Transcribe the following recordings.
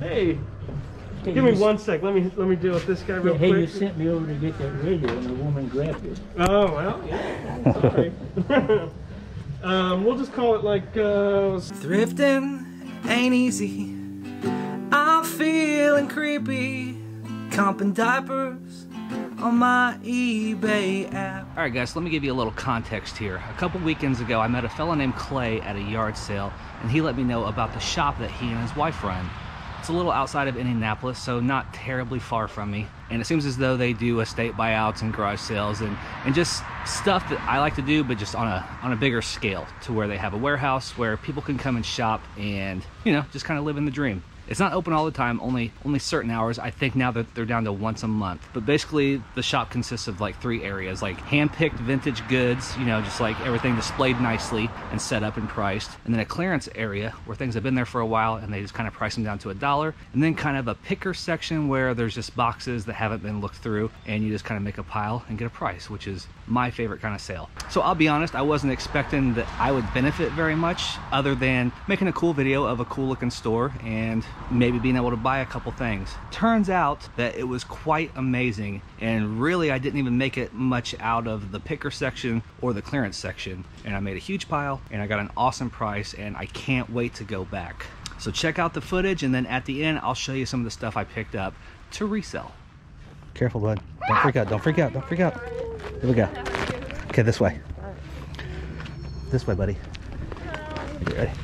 Hey, Hey, give me 1 sec. Let me deal with this guy real hey, quick. you sent me over to get that radio and the woman grabbed it. Oh well, yeah. Sorry. We'll just call it like Thrifting ain't easy. I'm feeling creepy. Comping diapers on my eBay app. All right, guys, let me give you a little context here. A couple weekends ago, I met a fella named Clay at a yard sale, and he let me know about the shop that he and his wife run. It's a little outside of Indianapolis, so not terribly far from me. And it seems as though they do estate buyouts and garage sales and just stuff that I like to do, but just on a bigger scale, to where they have a warehouse where people can come and shop and, you know, just kind of live in the dream. It's not open all the time, only certain hours. I think now that they're down to once a month. But basically, the shop consists of like 3 areas, like hand-picked vintage goods, you know, just like everything displayed nicely and set up and priced. And then a clearance area where things have been there for a while and they just kind of price them down to $1. And then kind of a picker section where there's just boxes that haven't been looked through and you just kind of make a pile and get a price, which is my favorite kind of sale. So I'll be honest, I wasn't expecting that I would benefit very much other than making a cool video of a cool looking store and maybe being able to buy a couple things. Turns out that it was quite amazing, and really I didn't even make it much out of the picker section or the clearance section, and I made a huge pile and I got an awesome price, and I can't wait to go back. So check out the footage, and then at the end I'll show you some of the stuff I picked up to resell. Careful, bud. Don't freak out. Don't freak out. Don't freak out. Here we go. Okay, this way. This way, buddy. You ready?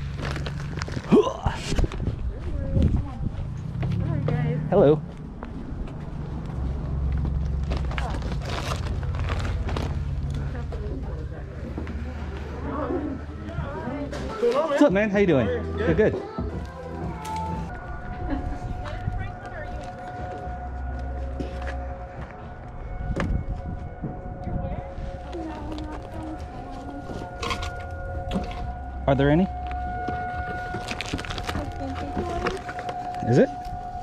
Hello. What's up, man? How you doing? Good. Good. Are there any? Is it?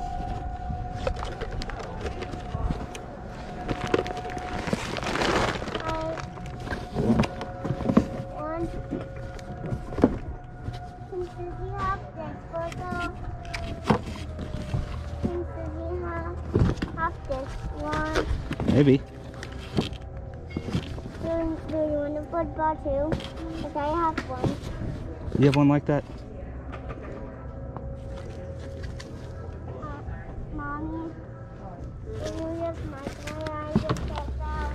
Maybe. Do you want a football too? Because I have one. You have one like that? Mommy, can you use my toy? I just get down.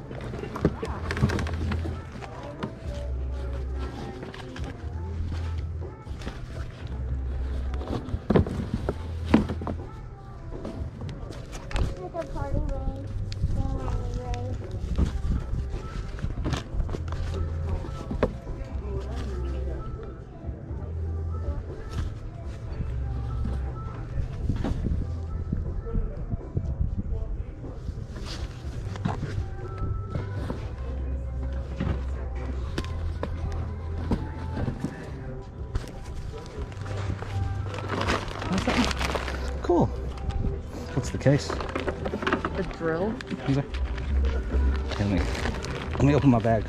It's a party ring. Cool. What's the case? The drill. Okay, let me open my bag.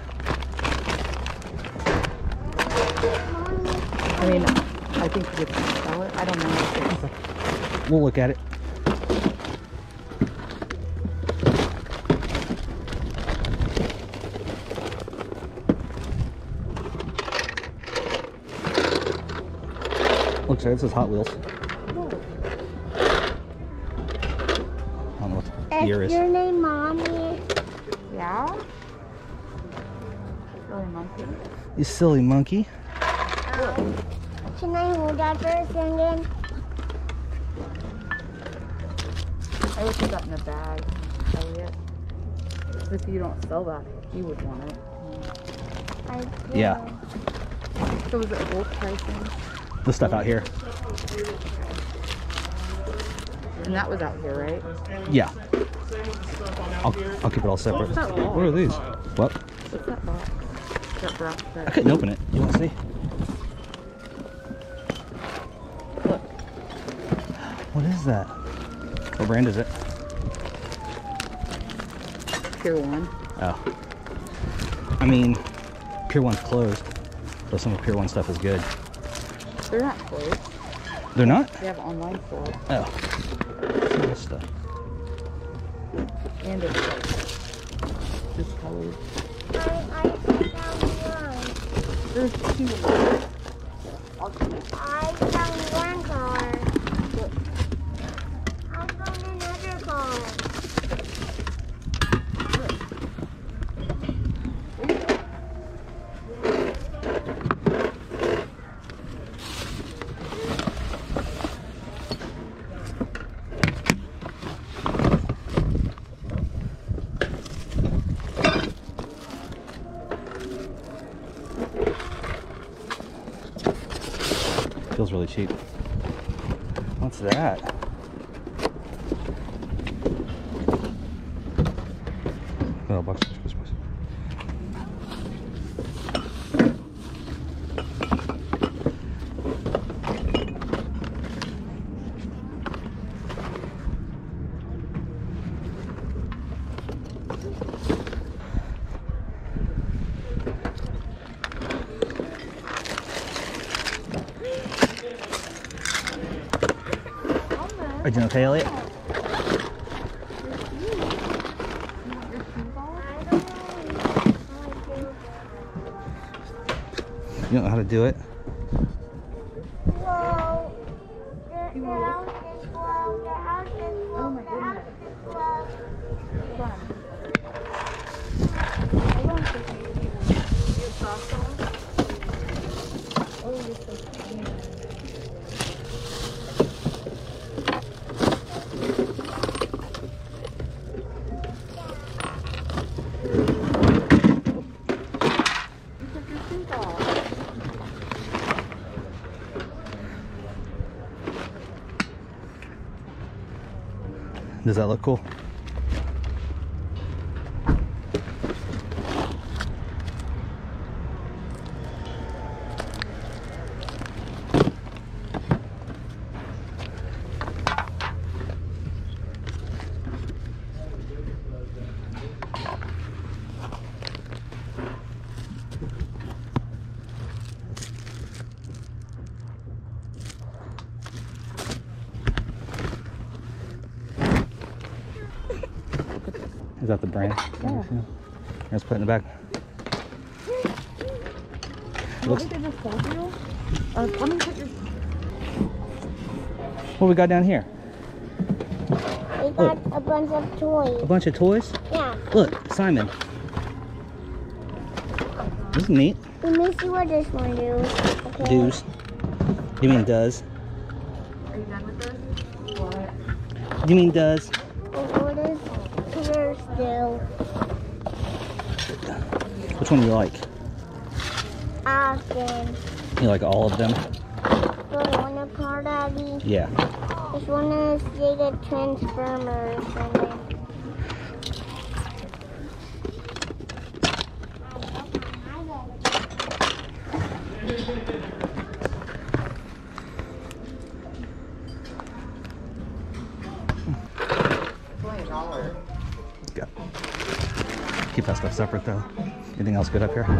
I mean, I think you could sell it. I don't know what it is. We'll look at it. Looks like this is Hot Wheels. I don't know what the year is. Your name, Mommy? Yeah? Silly monkey. You silly monkey. Can I hold that for a second? I would put that in a bag. Elliot. If you don't sell that, you would want it. I do. Yeah. So was it bulk pricing? The stuff out here. And that was out here, right? Yeah. I'll keep it all separate. What's that box? What are these? What? What's that box? That brown I couldn't open it. You want to see? Look. What is that? What brand is it? Pier 1. Oh. I mean, Pier 1's closed, but some of Pier 1 stuff is good. They're not closed. They're not? They have online store. Oh. Some of this stuff. And it's like discolored. I found one. There's two. I found one car. I found another car. Feels really cheap. What's that? Oh, box. Are you doing okay, Elliot? I don't know. You don't know how to do it? Whoa. The house is slow. The house is slow. Oh my The house goodness. is slow. Hold on. Hold on, Sophie. Your socks on? Oh, you're so cute. Does that look cool? Is that the brand? Yeah. Let's put it in the back. What did they just told you? Let me put your... What we got down here? We got a bunch of toys. A bunch of toys? Yeah. Look, Simon. This is neat. Let me see what this one does. Okay. Does. You mean does? Are you done with this? What? You mean does? What is color still? Which one do you like? Austin. You like all of them? But one of Car Daddy. Yeah. This one is the Transformers. And then Go. Keep that stuff separate though. Anything else good up here?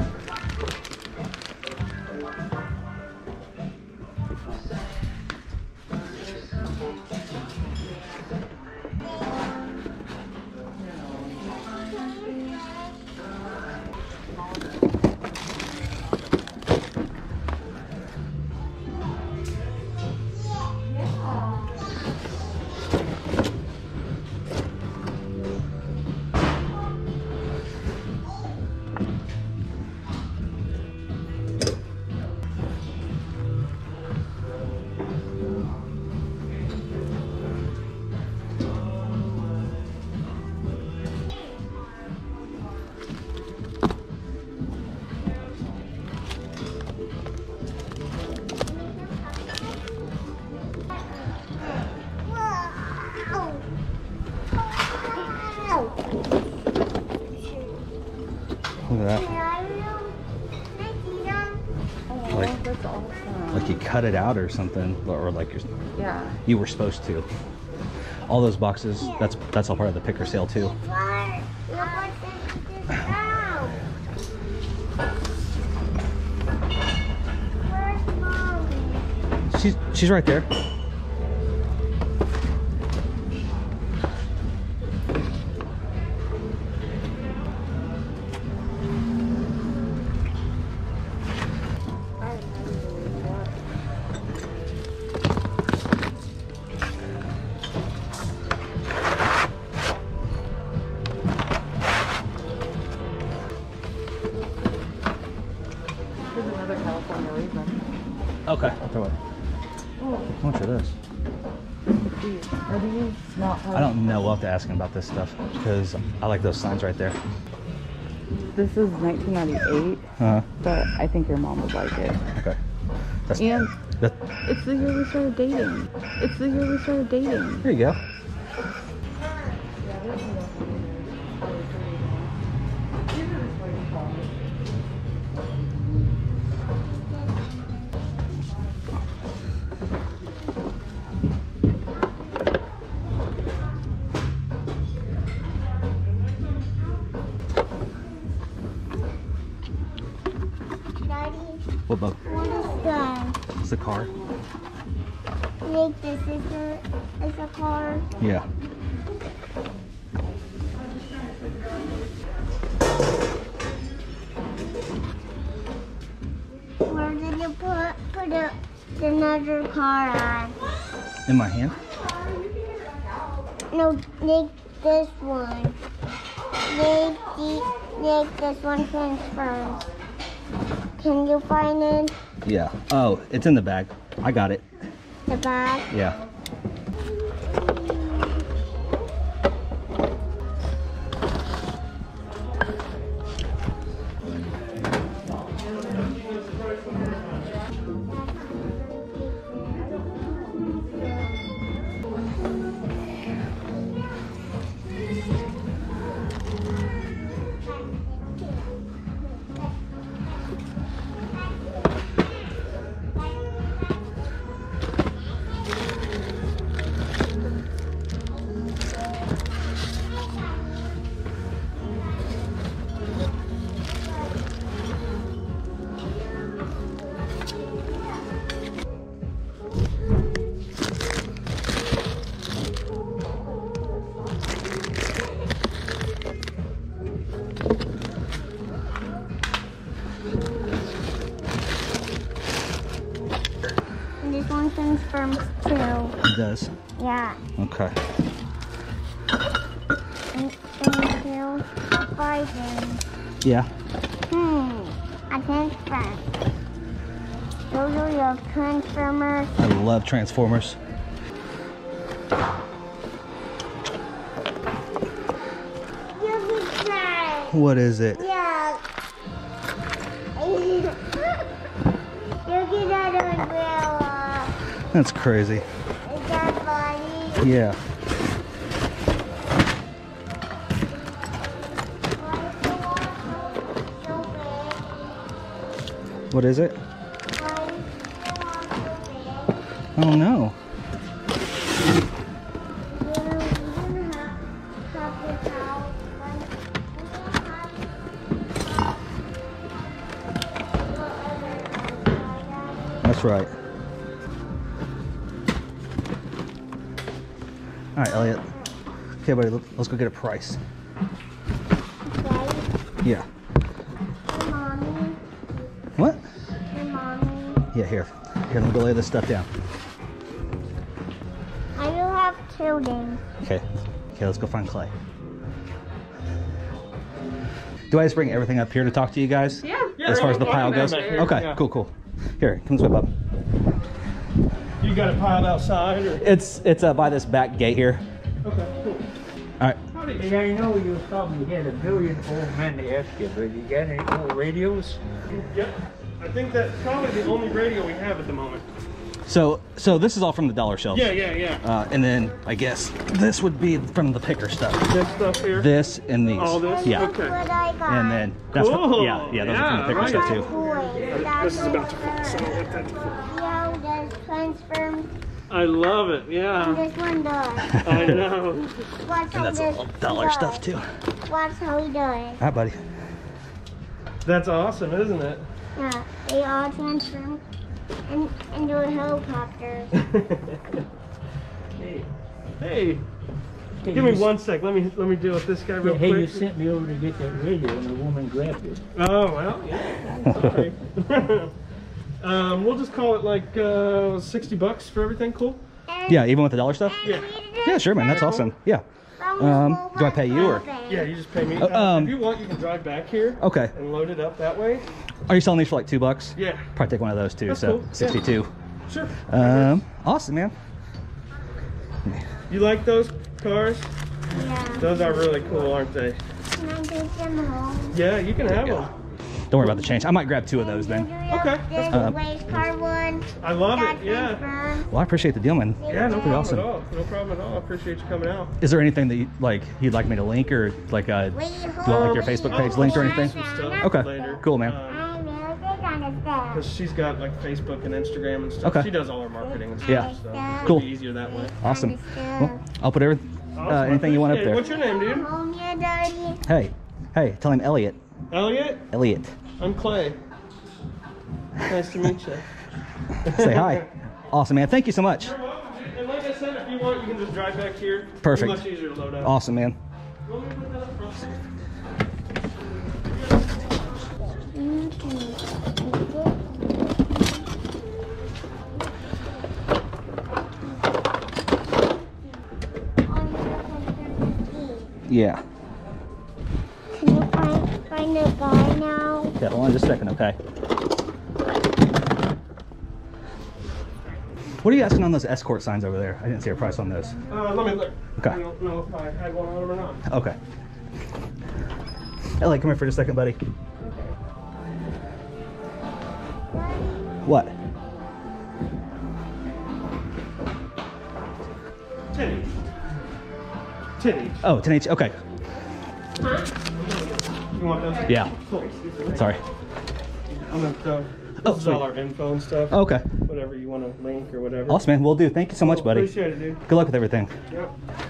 Look at that. Like, That's awesome. like you cut it out or something, or like Yeah. you were supposed to. All those boxes, that's all part of the picker sale too. She's right there. There's another California raisin. Okay, I'll throw it. How much are this? Are these not? I don't know. We'll have to ask him about this stuff because I like those signs right there. This is 1998, but I think your mom would like it. Okay. That's, And that, it's the year we started dating. It's the year we started dating. there you go. Daddy, What bug? what is that? It's a car. Like this is a car. Yeah. Where did you put another car on? In my hand. No, make this one. Make this one transform. Can you find it? Yeah. Oh, it's in the bag. I got it. The bag? Yeah. And this one transforms too. It does. Yeah. Okay. And two, five things. Yeah. A transform. Those are your transformers. I love Transformers. You can try. What is it? Yeah. You get out of umbrella. That's crazy. Is that funny? Yeah. Why is the water so big? What is it? Why is the water so big? I don't know. That's right. All right, Elliot. Okay, buddy, let's go get a price. Yeah. What? Yeah, here. Here, let me go lay this stuff down. I will have children. Okay. Okay, let's go find Clay. Do I just bring everything up here to talk to you guys? Yeah. As far as the pile goes? Here, Okay, yeah. cool, cool. Here, come swip up. You got it piled outside, or? It's by this back gate here. Okay, cool. All right. Hey, I know you probably had a billion old men to ask you, but you got any old radios? Yep. I think that's probably the only radio we have at the moment. So this is all from the dollar shelves. Yeah. And then I guess this would be from the picker stuff. This stuff here. This and these. All this? Yeah. That's what I got. And then that's Cool. yeah, those are from the picker Yeah, stuff right. too. Toys. This is about to fall, so I'll let that fall. Yeah, that's transformed. I love it, And yeah. this one does. I know. Watch And how that's this all dollar does. stuff too. Watch how he does. All right, buddy. That's awesome, isn't it? Yeah, they all transform. And do a helicopter. Hey. Give me 1 sec. Let me deal with this guy real Hey, quick. you sent me over to get that radio and the woman grabbed it. Oh, well, yeah. Sorry. We'll just call it like $60 for everything. Cool? Yeah, even with the dollar stuff? Yeah. Yeah, sure, man. That's awesome. Yeah. Do I pay you or? Yeah, you just pay me. Oh, if you want, you can drive back here. Okay. And load it up that way. Are you selling these for like $2? Yeah. Probably take one of those too. That's So cool. 62. Sure. Awesome, man. You like those cars? Yeah. Those are really cool, aren't they? Can I take them home? Yeah, you can have them. Don't worry about the change. I might grab 2 of those then. Okay, that's The race car one. I love Got it. Yeah. them Well, I appreciate the deal, man. Yeah, no Pretty problem awesome. at all. No problem at all. I appreciate you coming out. Is there anything that you'd like me to link or like do you want like your Facebook page linked or anything? Some stuff Okay. later. Cool, man. I'm really big on this stuff. Because she's got like Facebook and Instagram and stuff. Okay. She does all her marketing and stuff. Yeah. So it'll Cool. be easier that way. Awesome. Well, I'll put everything, Awesome. anything you want up Hey, there. What's your name, dude? Home here, Daddy. Hey, tell him Elliot. Elliot? Elliot. I'm Clay. Nice to meet you. Say hi. Awesome, man. Thank you so much. You're welcome, dude. And like I said, if you want, you can just drive back here. Perfect. It's much easier to load up. Awesome, man. You want me to put that up front? Yeah. Can you find a guy now? Yeah, hold on just a second, okay? What are you asking on those escort signs over there? I didn't see a price on those. Let me look. Okay. I don't know if I had one on them or not. Okay. Elliot, come here for just a second, buddy. What? 10 each. 10 each. Oh, 10 each. Okay. You want those? Yeah. Cool. Sorry. I'm going to Oh, this is all sweet. our info and stuff. Okay. Whatever you want to link or whatever. Awesome, man. Will do. Thank you so much, buddy. Appreciate it, dude. Good luck with everything. Yep.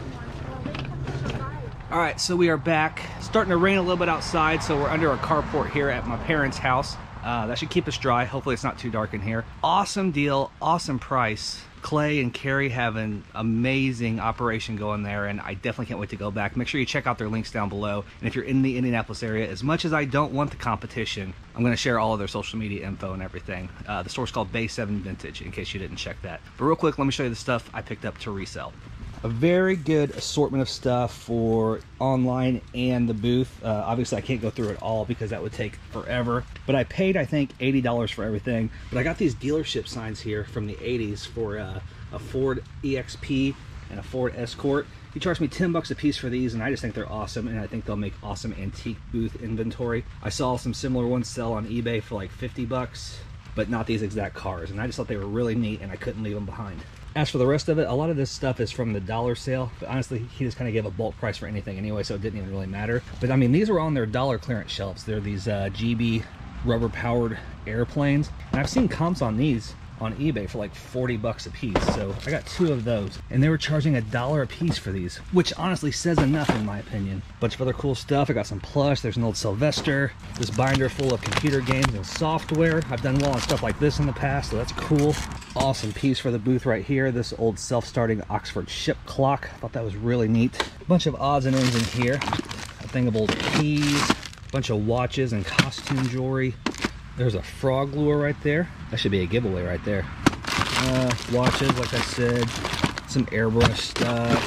All right, so we are back. Starting to rain a little bit outside, so we're under a carport here at my parents' house. That should keep us dry. Hopefully it's not too dark in here. Awesome deal, awesome price. Clay and Carrie have an amazing operation going there, and I definitely can't wait to go back. Make sure you check out their links down below. And if you're in the Indianapolis area, as much as I don't want the competition, I'm going to share all of their social media info and everything. The store's called Bay 7 Vintage, in case you didn't check that. But real quick, let me show you the stuff I picked up to resell. A very good assortment of stuff for online and the booth. Obviously I can't go through it all because that would take forever, but I paid I think $80 for everything. But I got these dealership signs here from the 80s for a Ford EXP and a Ford Escort. He charged me 10 bucks a piece for these, and I just think they're awesome, and I think they'll make awesome antique booth inventory. I saw some similar ones sell on eBay for like 50 bucks, but not these exact cars, and I just thought they were really neat and I couldn't leave them behind. As for the rest of it, a lot of this stuff is from the dollar sale, but honestly, he just kind of gave a bulk price for anything anyway, so it didn't even really matter. But I mean, these were on their dollar clearance shelves. They're these GB rubber-powered airplanes, and I've seen comps on these on eBay for like 40 bucks a piece, so I got 2 of those, and they were charging $1 a piece for these, which honestly says enough in my opinion. Bunch of other cool stuff. I got some plush. There's an old Sylvester, this binder full of computer games and software. I've done well on stuff like this in the past, so that's cool. Awesome piece for the booth right here, this old self-starting Oxford ship clock. I thought that was really neat. A bunch of odds and ends in here, a thing of old keys, a bunch of watches and costume jewelry. There's a frog lure right there. That should be a giveaway right there. Watches, like I said. Some airbrush stuff.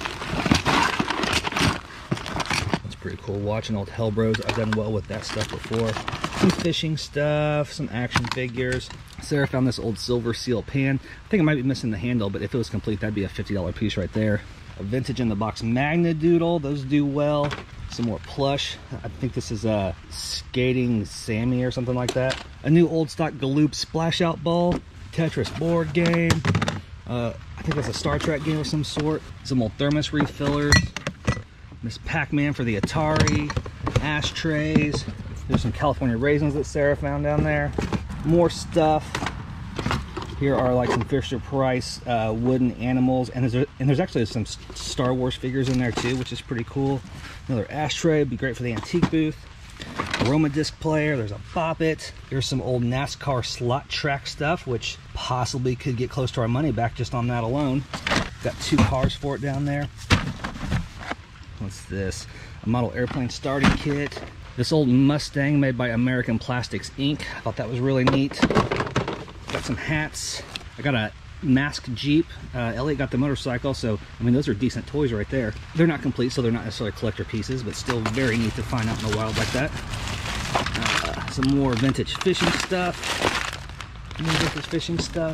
That's pretty cool. Watching old Hellbros. I've done well with that stuff before. Some fishing stuff. Some action figures. Sarah found this old Silver Seal pan. I think it might be missing the handle, but if it was complete, that'd be a $50 piece right there. A vintage in the box Magnadoodle. Those do well. Some more plush. I think this is a Skating Sammy or something like that. A new old stock Galoob splash out ball. Tetris board game. I think that's a Star Trek game of some sort. Some old thermos refillers. Miss Pac-Man for the Atari. Ashtrays. There's some California raisins that Sarah found down there. More stuff. Here are like some Fisher-Price wooden animals, and there's actually some Star Wars figures in there too, which is pretty cool. Another ashtray would be great for the antique booth. Aroma disc player, there's a Bop It. Here's some old NASCAR slot track stuff, which possibly could get close to our money back just on that alone. Got 2 cars for it down there. What's this? A model airplane starting kit. This old Mustang made by American Plastics Inc. I thought that was really neat. Got some hats. I got a masked Jeep. Elliot got the motorcycle, so I mean those are decent toys right there. They're not complete, so they're not necessarily collector pieces, but still very neat to find out in the wild like that. Some more vintage fishing stuff. More vintage fishing stuff.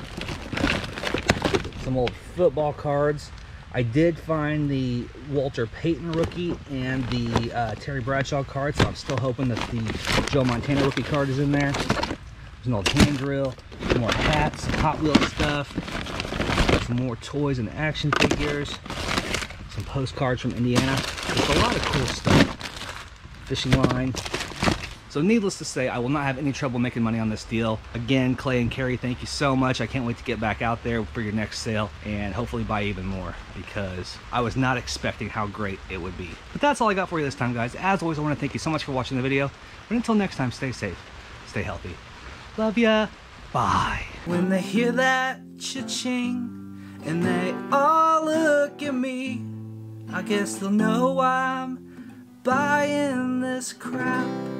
Some old football cards. I did find the Walter Payton rookie and the Terry Bradshaw card, so I'm still hoping that the Joe Montana rookie card is in there. There's an old hand drill, some more hats, some Hot Wheels stuff, some more toys and action figures, some postcards from Indiana. There's a lot of cool stuff. Fishing line. So needless to say, I will not have any trouble making money on this deal. Again, Clay and Carrie, thank you so much. I can't wait to get back out there for your next sale and hopefully buy even more, because I was not expecting how great it would be. But that's all I got for you this time, guys. As always, I want to thank you so much for watching the video. But until next time, stay safe, stay healthy. Love ya. Bye. When they hear that cha-ching and they all look at me, I guess they'll know I'm buying this crap.